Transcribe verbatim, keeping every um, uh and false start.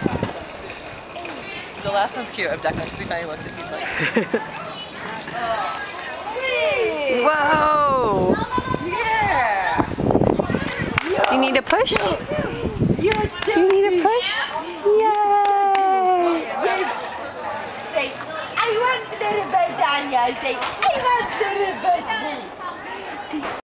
The last one's cute of Declan because he finally looked and he's like, whoa! Yeah! Do you need a push? You Do you need a push? Yay! Yes! Say, I want a little bit, Danya. Say, I want a little bit.